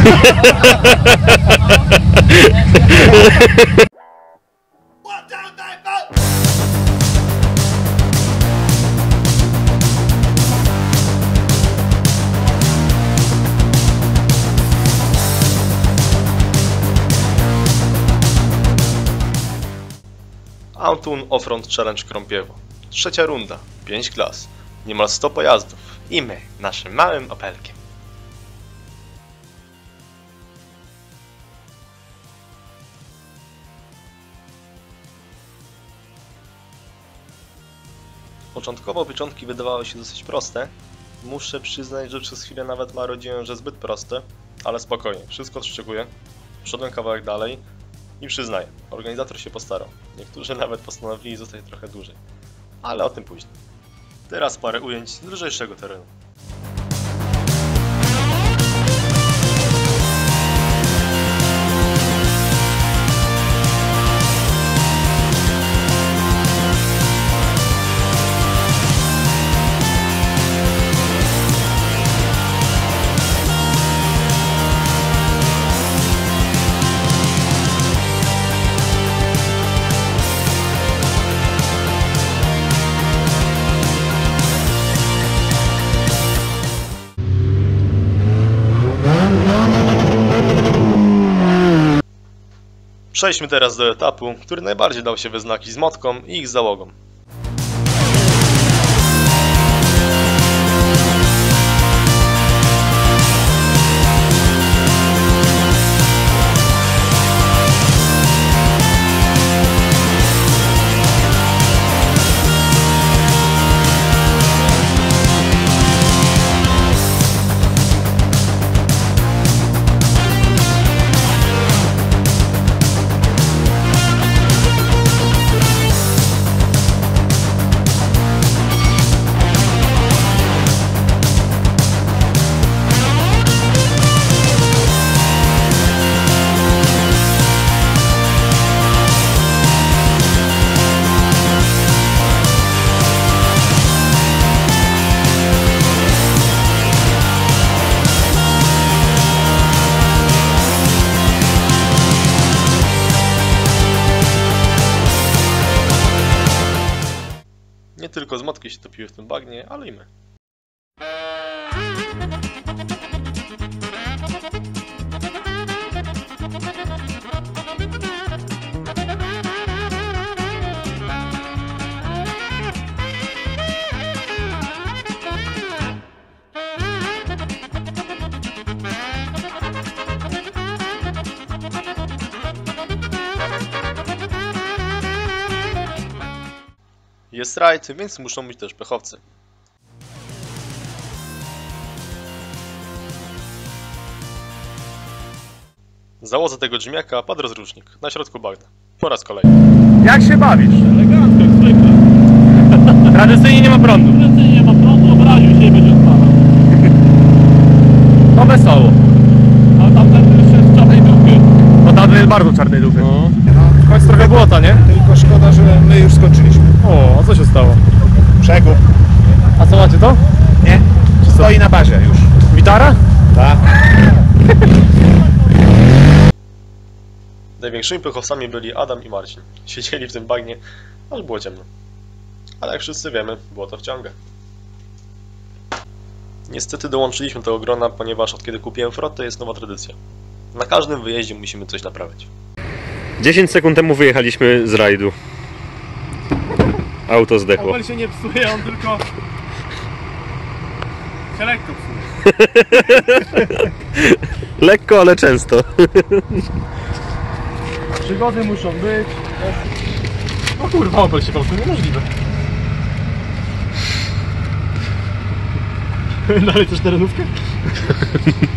Antun Offroad Challenge Krąpiewo. Trzecia runda, 5 klas, niemal 100 pojazdów i my, naszym małym Opelkiem. Początkowo początki wydawały się dosyć proste. Muszę przyznać, że przez chwilę nawet marudziłem, że zbyt proste, ale spokojnie, wszystko odszczekuję. Wszedłem kawałek dalej i przyznaję, organizator się postarał. Niektórzy nawet postanowili zostać trochę dłużej, ale o tym później. Teraz parę ujęć z lżejszego terenu. Przejdźmy teraz do etapu, który najbardziej dał się we znaki z Motką i ich załogą. Nie tylko z Motki się topiły w tym bagnie, ale i my. Jest rajd, więc muszą być też pechowcy. W załodze tego dźmiaka padł rozrusznik na środku bagna. Po raz kolejny. Jak się bawisz? Elegancko, jak zwykle. Tradycyjnie nie ma prądu. Tradycyjnie nie ma prądu, obraził się i będzie odpalał. To wesoło. A tamten jeszcze jest z czarnej dupy. Bo tamten jest bardzo czarnej dupy. No. W końcu trochę błota, nie? Tylko szkoda, że my już skończyliśmy. O, a co się stało? Przegub. A co macie to? Nie? Stoi na bazie już. Witara? Tak. Największymi pechowcami byli Adam i Marcin. Siedzieli w tym bagnie, aż było ciemno. Ale jak wszyscy wiemy, było to w ciągach. Niestety dołączyliśmy do tego grona, ponieważ od kiedy kupiłem frotę jest nowa tradycja. Na każdym wyjeździe musimy coś naprawiać. 10 sekund temu wyjechaliśmy z rajdu. Auto zdechło. Opel się nie psuje, on tylko się lekko psuje. Lekko, ale często. Przygody muszą być. No kurwa, Opel się popsuł, niemożliwe. Dalej też terenówkę?